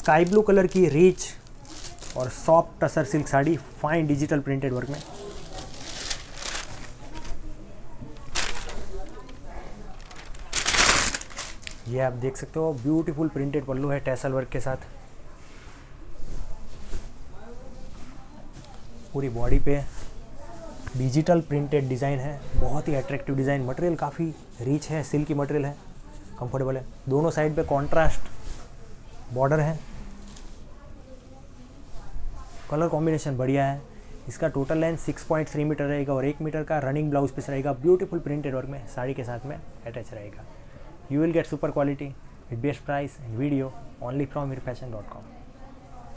Sky blue colour की rich और soft tussar silk sari fine digital printed work में। ये आप देख सकते हो ब्यूटीफुल प्रिंटेड पल्लू है टैसल वर्क के साथ। पूरी बॉडी पे डिजिटल प्रिंटेड डिज़ाइन है, बहुत ही अट्रैक्टिव डिज़ाइन। मटेरियल काफ़ी रिच है, सिल्की मटेरियल है, कंफर्टेबल है। दोनों साइड पे कॉन्ट्रास्ट बॉर्डर है, कलर कॉम्बिनेशन बढ़िया है। इसका टोटल लेंथ 6.3 मीटर रहेगा और 1 मीटर का रनिंग ब्लाउज पीस रहेगा। ब्यूटीफुल प्रिंटेड वर्क में साड़ी के साथ में अटैच रहेगा। You will get super quality with best price and video only from mirfashion.com।